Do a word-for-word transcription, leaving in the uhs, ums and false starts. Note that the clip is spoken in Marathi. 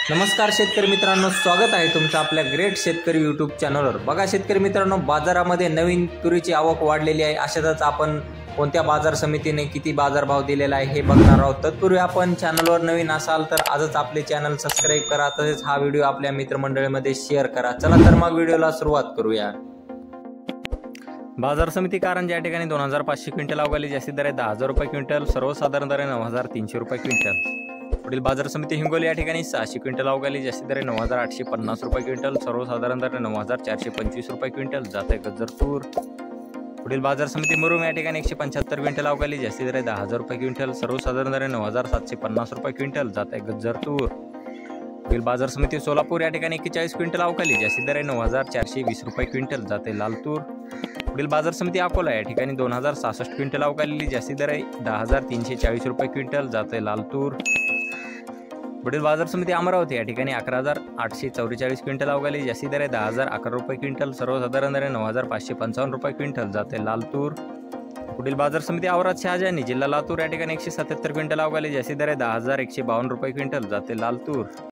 नमस्कार शेतकरी मित्रांनो, स्वागत आहे तुमचं आपल्या ग्रेट शेतकरी यूट्यूब चॅनलवर। बघा शेतकरी मित्रांनो, बाजारामध्ये नवीन तुरीची आवक वाढलेली आहे। अशातच आपण कोणत्या बाजार समितीने किती बाजारभाव दिलेला आहे हे बघणार आहोत। तत्पूर्वी आपण चॅनलवर नवीन असाल तर आजच आपले चॅनल सबस्क्राइब करा, तसेच हा व्हिडिओ आपल्या मित्रमंडळीमध्ये शेअर करा। चला तर मग व्हिडिओला सुरुवात करूया। बाजार समिती कारंजा या ठिकाणी दोन हजार पाचशे क्विंटल अवघाली जास्तीत दर आहे दहा हजार रुपये क्विंटल, सर्वसाधारण दर आहे नऊ हजार तीनशे रुपये क्विंटल। पुढील बाजार समिती हिंगोली या ठिकाणी सहाशे क्विंटल अवघाली जास्तीत दर आहे नऊ हजार आठशे पन्नास रुपये क्विंटल, सर्वसाधारण दर नऊ हजार चारशे पंचवीस रुपये क्विंटल, जात आहे गज्जर तूर। पुढील बाजार समिती मुरुम या ठिकाणी एकशे पंच्याहत्तर क्विंटल अवघाली जास्तीत दर आहे दहा हजार रुपये क्विंटल, सर्वसाधारण दर नऊ हजार सातशे पन्नास रुपये क्विंटल, जात आहे गज्जर तूर। पुढील बाजार समिती सोलापूर या ठिकाणी एक्केचाळीस क्विंटल अवघाली जास्तीत दर आहे नऊ हजार चारशे वीस रुपये क्विंटल, जात आहे लाल तूर। पुढील बाजार समिती अकोला या ठिकाणी दोन हजार सहासष्ट क्विंटल अवघालेली जास्तीत दर आहे दहा हजार तीनशे चाळीस रुपये क्विंटल, जात आहे लाल तूर। पुढील बाजार समिती अमरावती या ठिकाणी अकरा हजार आठशे चौवेचाळीस क्विंटल अवघाली जास्तीत दर आहे दहा हजार अकरा रुपये क्विंटल, सर्वसाधारण दर नऊ हजार पाचशे पंचावन्न रुपये क्विंटल, जाते लाल तूर। पुढील बाजार समिती औराद शहाजानी जिल्हा लातूर या ठिकाणी एकशे सत्याहत्तर क्विंटल अवघाली जास्तीत दर आहे दहा हजार एकशे बावन्न रुपये क्विंटल, जाते लाल तूर।